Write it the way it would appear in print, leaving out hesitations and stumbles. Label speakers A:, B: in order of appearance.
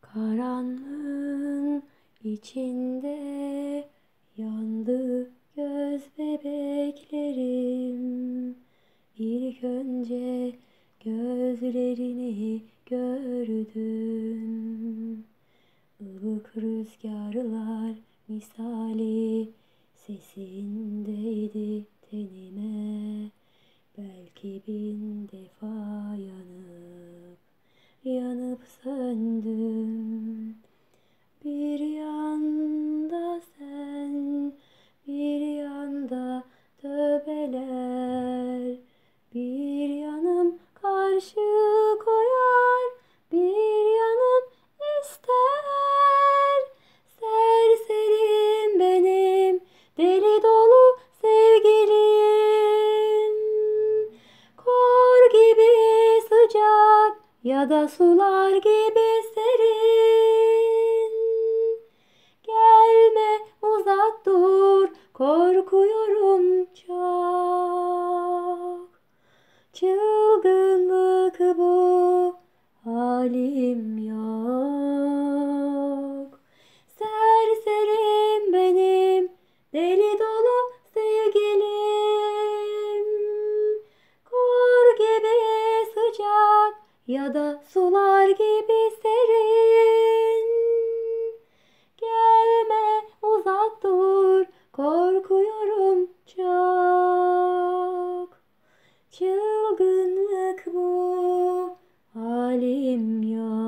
A: Karanlığın içinde yandı göz bebeklerim. İlk önce gözlerini gördüm. Ilık rüzgarlar misali sesindeydi tenime. Belki bin defa yanıp söndüm. Bir yanda sen, bir yanda tövbeler. Bir yanım karşı koyar, bir yanım ister. Serserim benim, deli dolu sevgilim. Kor gibi sıcak ya da sular gibi serin. Gelme, uzak dur, korkuyorum çok. Çılgınlık bu, halim yok. Serserim benim, deli dolu sevgilim. Kor gibi sıcak ya da sular gibi serin. Gelme, uzak dur, korkuyorum çok. Çılgınlık bu, halim yok.